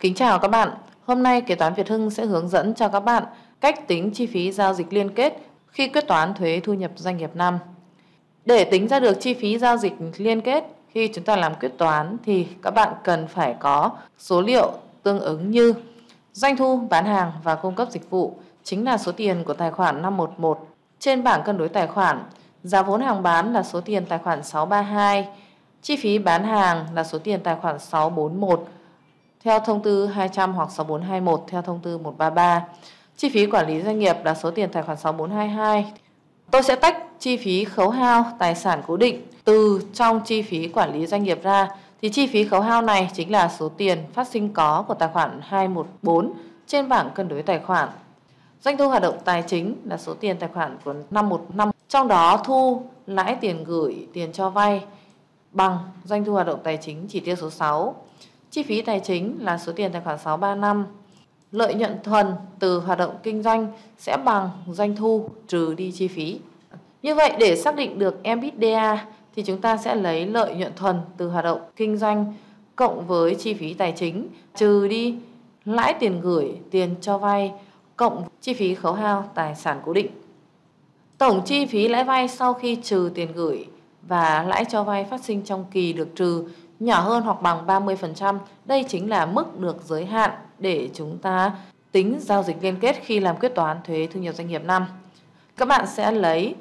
Kính chào các bạn. Hôm nay Kế toán Việt Hưng sẽ hướng dẫn cho các bạn cách tính chi phí giao dịch liên kết khi quyết toán thuế thu nhập doanh nghiệp năm. Để tính ra được chi phí giao dịch liên kết khi chúng ta làm quyết toán thì các bạn cần phải có số liệu tương ứng như doanh thu bán hàng và cung cấp dịch vụ chính là số tiền của tài khoản 511 trên bảng cân đối tài khoản, giá vốn hàng bán là số tiền tài khoản 632, chi phí bán hàng là số tiền tài khoản 641 theo thông tư 200 hoặc 6421 theo thông tư 133. Chi phí quản lý doanh nghiệp là số tiền tài khoản 6422. Tôi sẽ tách chi phí khấu hao tài sản cố định từ trong chi phí quản lý doanh nghiệp ra. Thì chi phí khấu hao này chính là số tiền phát sinh có của tài khoản 214 trên bảng cân đối tài khoản. Doanh thu hoạt động tài chính là số tiền tài khoản của 515, trong đó thu lãi tiền gửi, tiền cho vay bằng doanh thu hoạt động tài chính chỉ tiêu số 6. Chi phí tài chính là số tiền tài khoản 635. Lợi nhuận thuần từ hoạt động kinh doanh sẽ bằng doanh thu trừ đi chi phí. Như vậy để xác định được EBITDA thì chúng ta sẽ lấy lợi nhuận thuần từ hoạt động kinh doanh cộng với chi phí tài chính trừ đi lãi tiền gửi, tiền cho vay cộng chi phí khấu hao tài sản cố định. Tổng chi phí lãi vay sau khi trừ tiền gửi và lãi cho vay phát sinh trong kỳ được trừ nhỏ hơn hoặc bằng 30%. Đây chính là mức được giới hạn để chúng ta tính giao dịch liên kết khi làm quyết toán thuế thu nhập doanh nghiệp năm. Các bạn sẽ lấy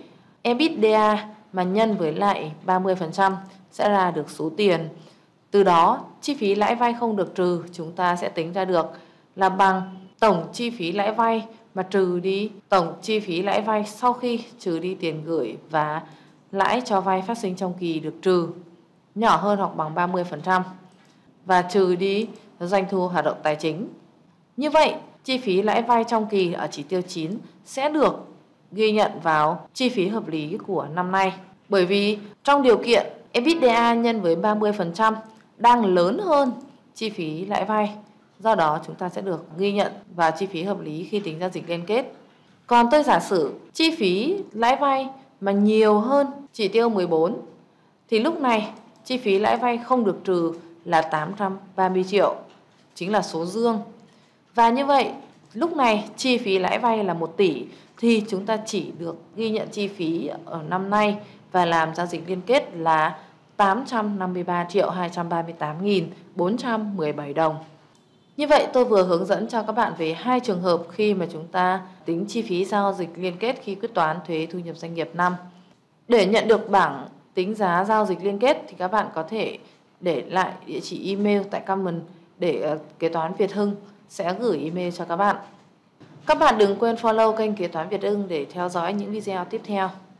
EBITDA mà nhân với lại 30% sẽ ra được số tiền. Từ đó chi phí lãi vay không được trừ chúng ta sẽ tính ra được là bằng tổng chi phí lãi vay mà trừ đi tổng chi phí lãi vay sau khi trừ đi tiền gửi và lãi cho vay phát sinh trong kỳ được trừ nhỏ hơn hoặc bằng 30% và trừ đi doanh thu hoạt động tài chính. Như vậy, chi phí lãi vay trong kỳ ở chỉ tiêu 9 sẽ được ghi nhận vào chi phí hợp lý của năm nay. Bởi vì trong điều kiện EBITDA nhân với 30% đang lớn hơn chi phí lãi vay. Do đó chúng ta sẽ được ghi nhận vào chi phí hợp lý khi tính giao dịch liên kết. Còn tôi giả sử chi phí lãi vay mà nhiều hơn chỉ tiêu 14 thì lúc này chi phí lãi vay không được trừ là 830 triệu, chính là số dương. Và như vậy, lúc này chi phí lãi vay là 1 tỷ thì chúng ta chỉ được ghi nhận chi phí ở năm nay và làm giao dịch liên kết là 853.238.417 đồng. Như vậy tôi vừa hướng dẫn cho các bạn về 2 trường hợp khi mà chúng ta tính chi phí giao dịch liên kết khi quyết toán thuế thu nhập doanh nghiệp năm. Để nhận được bảng tính giá giao dịch liên kết thì các bạn có thể để lại địa chỉ email tại comment để Kế toán Việt Hưng sẽ gửi email cho các bạn. Các bạn đừng quên follow kênh Kế toán Việt Hưng để theo dõi những video tiếp theo.